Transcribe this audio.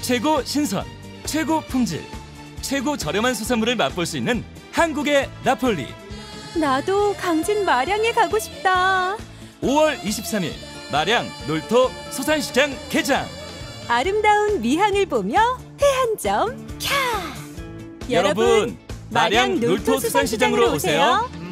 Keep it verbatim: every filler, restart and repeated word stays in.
최고 신선, 최고 품질, 최고 저렴한 수산물을 맛볼 수 있는 한국의 나폴리. 나도 강진 마량에 가고 싶다. 오월 이십삼일 마량 놀토 수산시장 개장. 아름다운 미항을 보며 회 한 점 캬. 여러분, 마량 놀토 수산시장으로 오세요.